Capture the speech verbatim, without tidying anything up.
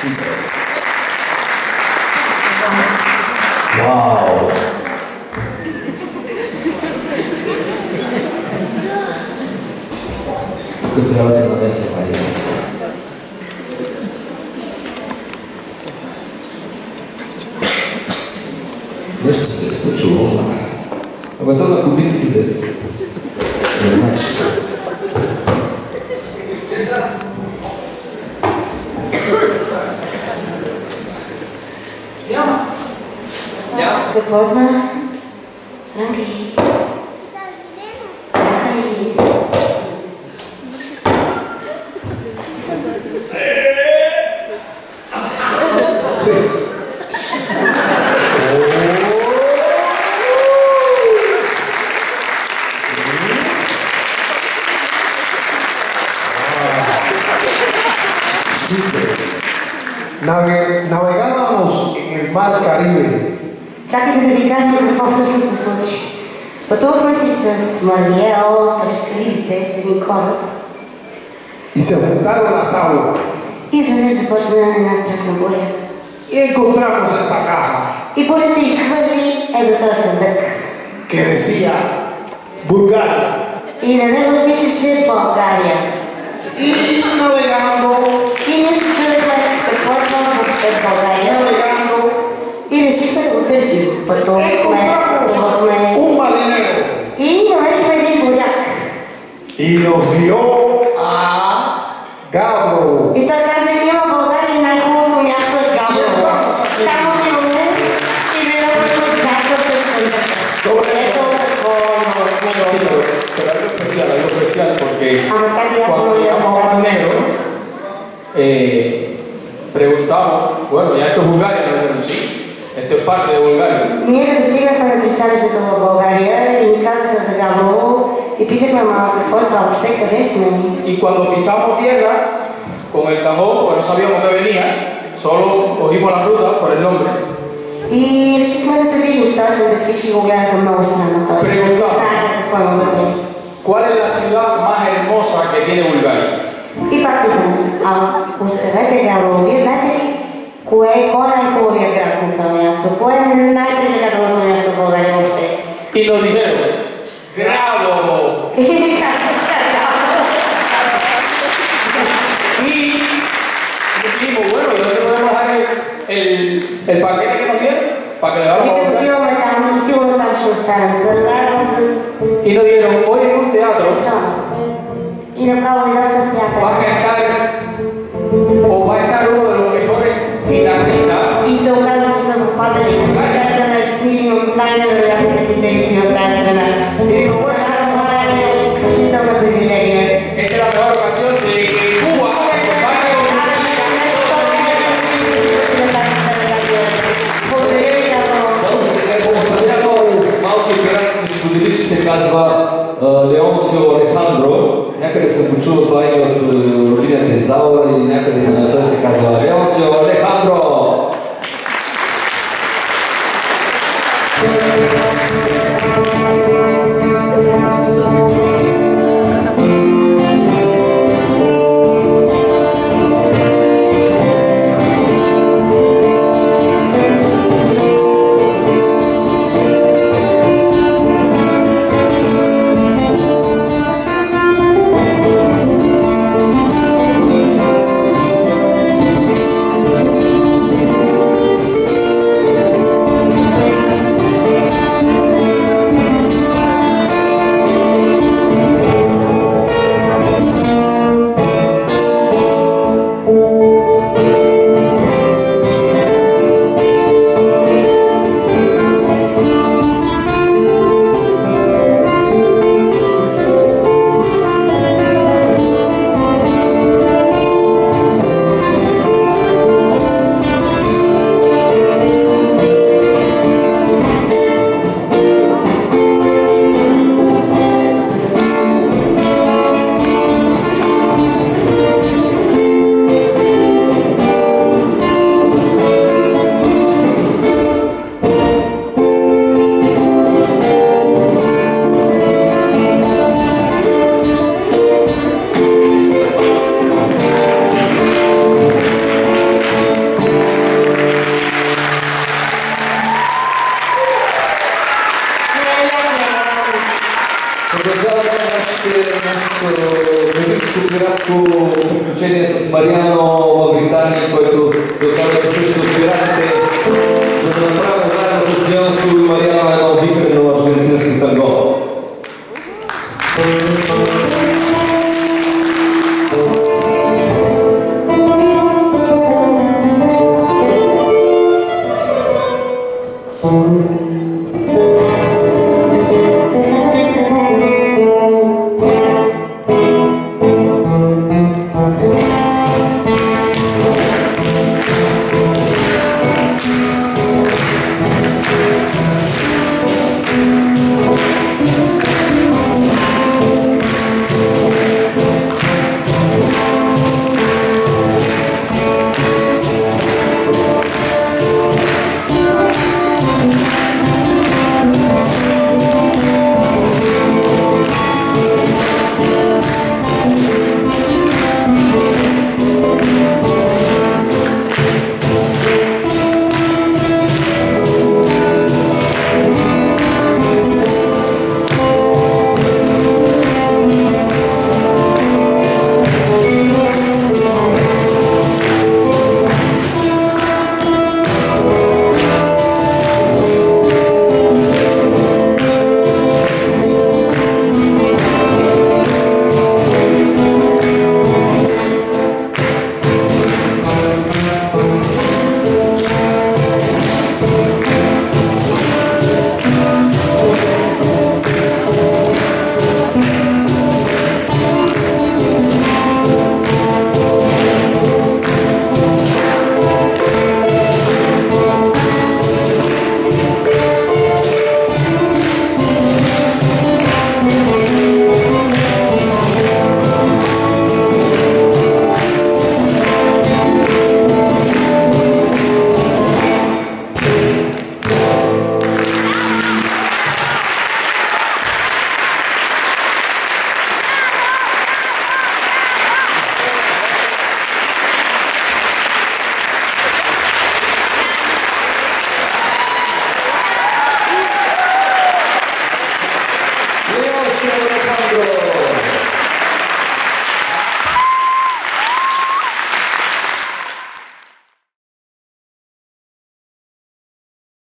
Wow! Тук трябва да се намеси Маринес. Нещо се е случило. Ама то на кубинците. Не знаеш. Няма. Няма. Какво сме? Франки. Чакай. Navegábamos en el mar Caribe. Чакайте да ви кажем какво всъщност се случи. Пътувахме си с Мариел през Карибите с един кораб. Y se juntaron las aguas. И изведнъж започна една страшна буря. Y encontramos esta caja. И бурята изхвърли ето този съндък. Que decía Bulgaria. И на него пишеше България. Y navegando. И ние се чудехме какво е това въобще в България. Navegando. И решихме да го търсим. Пътувахме, пътувахме. Un marinero. И намерихме един буряк. Y nos guió a Gabro. И той каза, има в България най-хубавото място е Габро. Там отиваме и видяхме тук някакъв съндък. Ето какво има в него. Pero algo especial, algo especial porque Ама чакай, аз cuando не llegamos a Negro, eh, preguntamos, bueno, ya esto es Bulgaria, no es sí, esto es parte de Bulgaria. Ние като стигнахме на пристанището в България и ни казаха за Габро и питахме, ама какво е това въобще, къде сме? Y cuando pisamos tierra, con el cajón, porque no sabíamos que venía, solo cogimos la ruta por el nombre. И решихме да се виждам с този съндък, всички го гледаха много странно този. Preguntamos. Знаеха какво има вътре. ¿Cuál es la ciudad más hermosa que tiene Bulgaria? И пак питам, а оставете Габро, вие знаете ли кое, кой е най-хубавия град на това място? Кое е най-привлекателното място в България въобще? Y nos dijeron, Grábovo. И ни казаха, Y dijimos, bueno, ¿y dónde podemos dejar el, el, el paquete que nos dieron? Para que le damos и a като Bulgaria. отиваме там, и сигурно там ще останем заедно с... Y nos dijeron, hoy en un teatro И направо дойдохме в театър. va a estar, o va a estar uno de los mejores guitarristas. И се оказа, че сме попадали в концерта на един от най-невероятните китаристи в тази страна. Y digo, bueno, За нас това е изключителна привилегия. esta es la mejor ocasión de que Cuba acompañe a Благодаря ви, Малко играк ми сподели, че се казва Леонсио Алехандро. Някъде съм почул това име от родината Изаура и някъде на той се казва Леонсио Алехандро. Thank Продължаваме нашето магическо пиратско приключение с Мариано Мавритания, който се оказа, че също от пиратите, за да направим заедно с Леонсио и Мариано едно вихрено аржентинско танго.